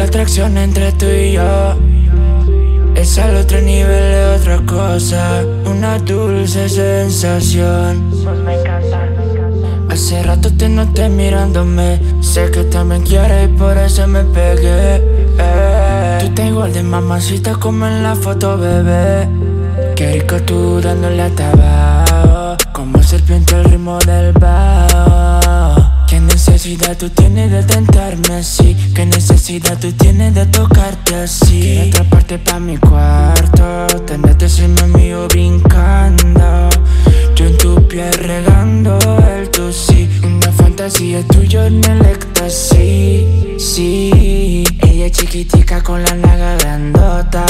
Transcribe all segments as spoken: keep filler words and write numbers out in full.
la atracción entre tú y yo es al otro nivel de otra cosa, una dulce sensación. Pues me encanta. Hace rato te noté mirándome, sé que también quieres y por eso me pegué. eh. Tú te igual de mamacita como en la foto, bebé. Qué rico tú dándole hasta abajo, como serpiente al ritmo del bajo. ¿Qué necesidad tú tienes de tentarme así? ¿Qué necesidad tú tienes de tocarte así? Quiero atraparte pa' mi cuarto, tenerte encima mío brincando, yo en tu piel regando el tu sí. Una fantasía tuya en el éxtasis, sí. Ella es chiquitica con la naga grandota,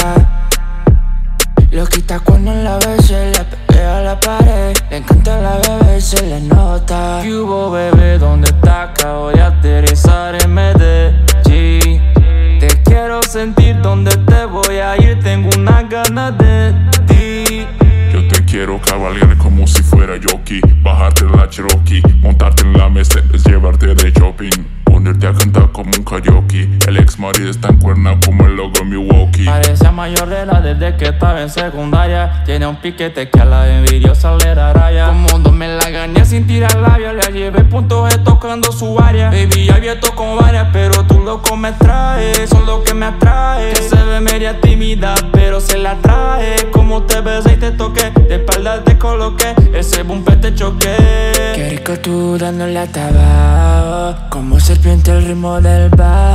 lo quita cuando la ves, se le pega a la pared. Le encanta la bebé, se le nota. ¿Qué hubo, bebé? ¿Dónde estás? Acabo de aterrizar en Medellín. Te quiero sentir, ¿dónde te voy a ir? Tengo unas ganas de ti. Yo te quiero cabalgar como si fuera jockey, bajarte en la Cherokee, montarte en la Mercedes, llevarte de shopping, ponerte a cantar como un karaoke. El ex marido está en cuerna como el logo Milwaukee. Parecía mayor de edad desde que estaba en secundaria. Tiene un piquete que a la envidiosa le da raya. Como me la gané sin tirar labia, le llevé puntos G tocando su área. Baby, ya abierto con varias, pero tú loco me traes, eso es lo que me atrae. Que se ve media tímida, pero se la trae. Como te besé y te toqué, de espalda te coloqué, ese bumper te choqué. Qué rico tú dándole hasta abajo, como serpiente al ritmo del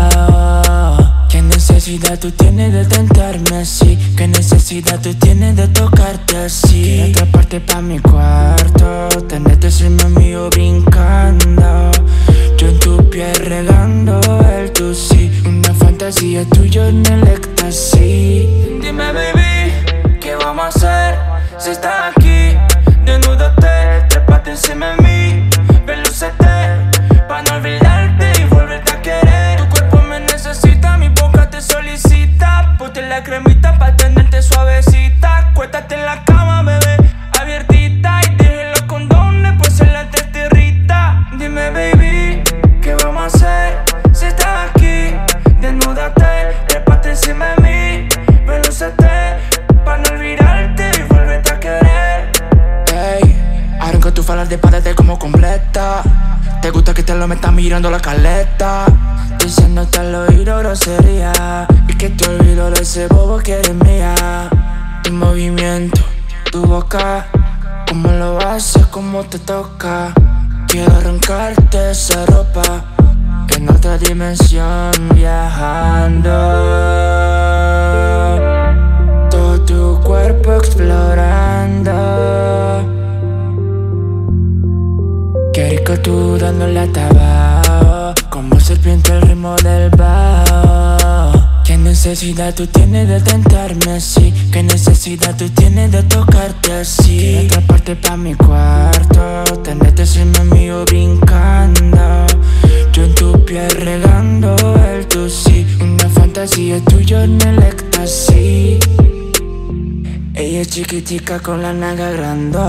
bajo. ¿Qué necesidad tú tienes de tentarme así? ¿Qué necesidad tú tienes de tocarte así? Quiero atraparte pa' mi cuarto, tenerte encima mío brincando, yo en tu piel regando el tu sí. Una fantasía tuya en el éxtasis. Dime, baby, ¿qué vamos a hacer? Si estás aquí, desnúdate, trépate encima de mí, velúcete, pa' no olvidarte y volverte a querer. Tu cuerpo me necesita, mi boca te solicita, ponte la cremita pa' tenerte suavecita. Cuéntate en la cama, bebé, abiertita, y deje los condones, pues el antes te irrita. Dime, baby, ¿qué vamos a hacer? Si estás aquí, desnúdate, trépate encima de mí, velúcete, pa' no olvidarte y volverte a querer. Ey, arranca tu falar de párate como completa. Te gusta que te lo metas mirando la caleta, diciéndote al oído grosería, y que te olvido de ese bobo que eres mía. Tu movimiento, tu boca, cómo lo haces, cómo te toca. Quiero arrancarte esa ropa, en otra dimensión viajando, todo tu cuerpo explorando. Qué rico tú dándole hasta abajo, como serpiente al ritmo del bajo. ¿Qué necesidad tú tienes de tentarme así? ¿Qué necesidad tú tienes de tocarte así? Quiero atraparte pa' mi cuarto, tenerte encima mío brincando, yo en tu piel regando el tu sí. Una fantasía tuya en el éxtasis. Ella es chiquitica con la naga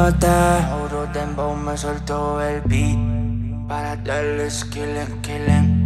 grandota. Dembow me soltó el beat para darles killing, killing.